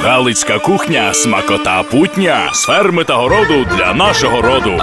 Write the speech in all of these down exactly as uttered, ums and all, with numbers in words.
Галицька кухня – смакота путня, з ферми та городу для нашого роду.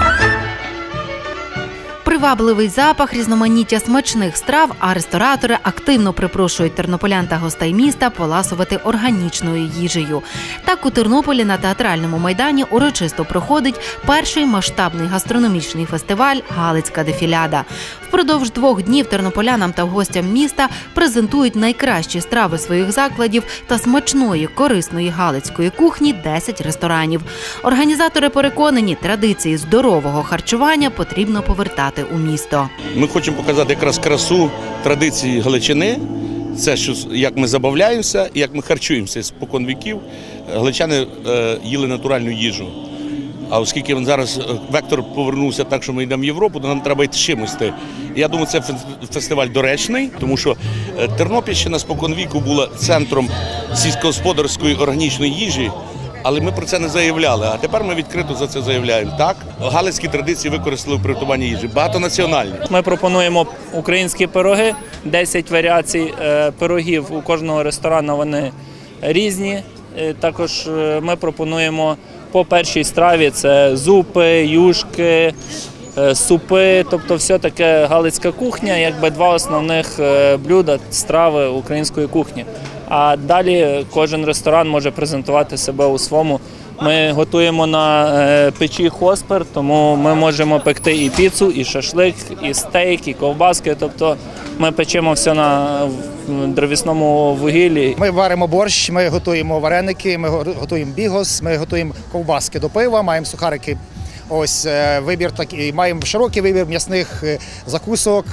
Привабливий запах, різноманіття смачних страв, а ресторатори активно припрошують тернополян та гостей міста поласувати органічною їжею. Так у Тернополі на театральному майдані урочисто проходить перший масштабний гастрономічний фестиваль «Галицька дефіляда». Впродовж двох днів тернополянам та гостям міста презентують найкращі страви своїх закладів та смачної, корисної галицької кухні десять ресторанів. Організатори переконані, традиції здорового харчування потрібно повертати у місто. Ми хочемо показати якраз красу традиції Галичини. Це, що, як ми забавляємося і як ми харчуємося. Спокон віків галичани е, їли натуральну їжу. А оскільки він зараз вектор повернувся так, що ми йдемо в Європу, то нам треба йти чимось. Я думаю, це фестиваль доречний, тому що Тернопільщина спокон віку була центром сільськогосподарської органічної їжі, але ми про це не заявляли, а тепер ми відкрито за це заявляємо. Так, галицькі традиції використали в приготуванні їжі, багатонаціональні. Ми пропонуємо українські пироги, десять варіацій пирогів у кожного ресторану, вони різні. Також ми пропонуємо по першій страві це зупи, юшки, супи, тобто все таке галицька кухня, якби два основних блюда, страви української кухні. А далі кожен ресторан може презентувати себе у своєму. Ми готуємо на печі хоспер, тому ми можемо пекти і піцу, і шашлик, і стейк, і ковбаски. Тобто ми печемо все на дровісному вугіллі. Ми варимо борщ, ми готуємо вареники, ми готуємо бігос, ми готуємо ковбаски до пива, маємо сухарики. Ось вибір такий, маємо широкий вибір м'ясних закусок,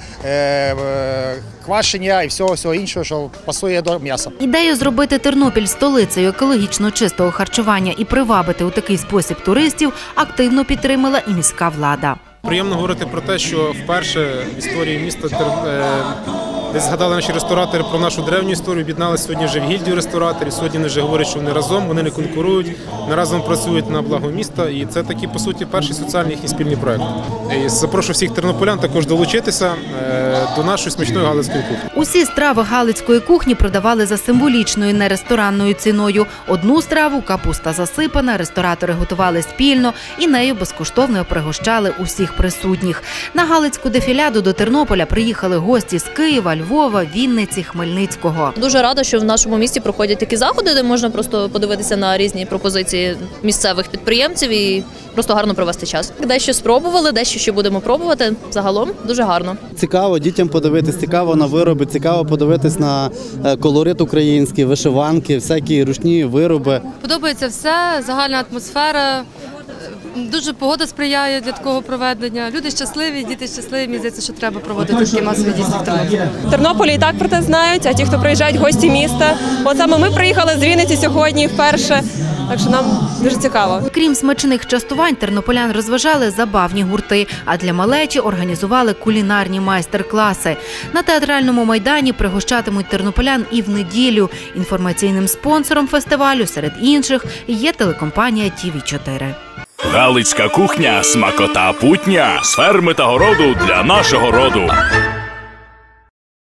квашення і всього, всього іншого, що пасує до м'яса. Ідею зробити Тернопіль столицею екологічно чистого харчування і привабити у такий спосіб туристів активно підтримала і міська влада. Приємно говорити про те, що вперше в історії міста десь згадали наші ресторатори про нашу древню історію, об'єдналися сьогодні вже в гільдію рестораторів, сьогодні вони вже говорять, що вони разом, вони не конкурують, вони разом працюють на благо міста, і це такий, по суті, перший соціальний їхній спільний проєкт. І запрошую всіх тернополян також долучитися до нашої смачної галицької кухні. Усі страви галицької кухні продавали за символічною нересторанною ціною. Одну страву, капуста засипана, ресторатори готували спільно і нею безкоштовно пригощали усіх присутніх. На Галицьку дефіляду до Тернополя приїхали гості з Києва, Львова, Вінниці, Хмельницького. Дуже рада, що в нашому місті проходять такі заходи, де можна просто подивитися на різні пропозиції місцевих підприємців і просто гарно провести час. Дещо спробували, дещо ще будемо пробувати. Загалом дуже гарно. Цікаво дітям подивитись, цікаво на вироби, цікаво подивитись на колорит український, вишиванки, всякі ручні вироби. Подобається все, загальна атмосфера. Дуже погода сприяє для такого проведення. Люди щасливі, діти щасливі. Мені здається, що треба проводити такі масові дійства в Тернополі. В Тернополі і так про це знають, а ті, хто приїжджають гості міста. От саме ми приїхали з Вінниці сьогодні вперше, так що нам дуже цікаво. Крім смачних частувань, тернополян розважали забавні гурти, а для малечі організували кулінарні майстер-класи. На театральному майдані пригощатимуть тернополян і в неділю. Інформаційним спонсором фестивалю серед інших є телекомпанія Ті Ві чотири. Галицька кухня – смакота путня, з ферми та городу для нашого роду.